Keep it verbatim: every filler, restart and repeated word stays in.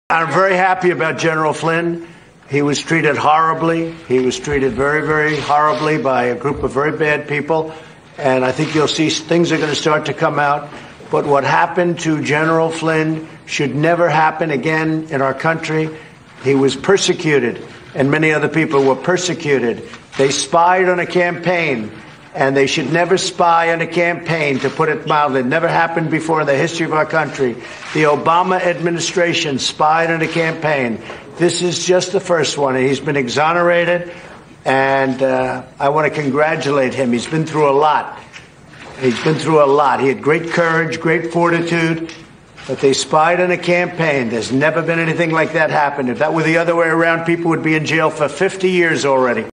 I'm very happy about General Flynn. He was treated horribly. He was treated very, very horribly by a group of very bad people. And I think you'll see things are going to start to come out. But what happened to General Flynn should never happen again in our country. He was persecuted, and many other people were persecuted. They spied on a campaign, and they should never spy on a campaign, to put it mildly. It never happened before in the history of our country. The Obama administration spied on a campaign. This is just the first one, and he's been exonerated, and uh, I want to congratulate him. He's been through a lot. He's been through a lot. He had great courage, great fortitude, but they spied on a campaign. There's never been anything like that happen. If that were the other way around, people would be in jail for fifty years already.